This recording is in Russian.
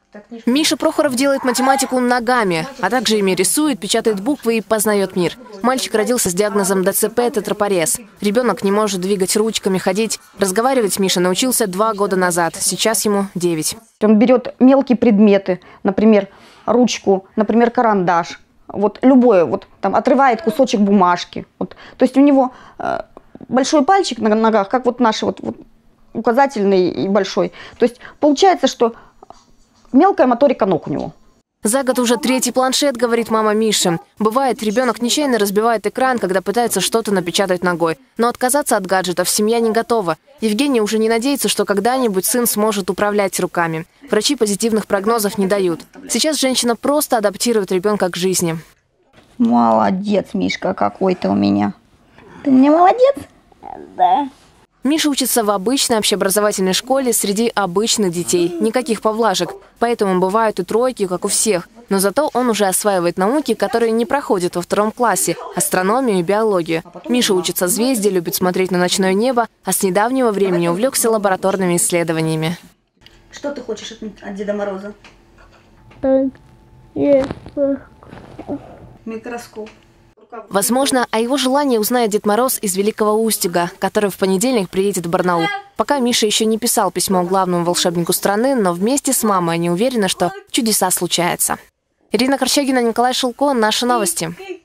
Миша Прохоров делает математику ногами, а также ими рисует, печатает буквы и познает мир. Мальчик родился с диагнозом ДЦП тетрапорез. Ребенок не может двигать ручками, ходить. Разговаривать Миша научился 2 года назад, сейчас ему 9. Он берет мелкие предметы, например, ручку, например, карандаш. Вот любое, вот там отрывает кусочек бумажки. Вот. То есть у него большой пальчик на ногах, как вот наши вот указательный и большой. То есть получается, что мелкая моторика ног у него. За год уже 3-й планшет, говорит мама Миши. Бывает, ребенок нечаянно разбивает экран, когда пытается что-то напечатать ногой. Но отказаться от гаджетов семья не готова. Евгения уже не надеется, что когда-нибудь сын сможет управлять руками. Врачи позитивных прогнозов не дают. Сейчас женщина просто адаптирует ребенка к жизни. Молодец, Мишка, какой ты у меня. Ты мне молодец? Да. Миша учится в обычной общеобразовательной школе среди обычных детей. Никаких поблажек. Поэтому бывают и тройки, как у всех. Но зато он уже осваивает науки, которые не проходят во 2 классе – астрономию и биологию. Миша учит созвездия, любит смотреть на ночное небо, а с недавнего времени увлекся лабораторными исследованиями. Что ты хочешь от Деда Мороза? Микроскоп. Возможно, о его желании узнает Дед Мороз из Великого Устюга, который в понедельник приедет в Барнаул. Пока Миша еще не писал письмо главному волшебнику страны, но вместе с мамой они уверены, что чудеса случаются. Ирина Корчагина, Николай Шелко. Наши новости.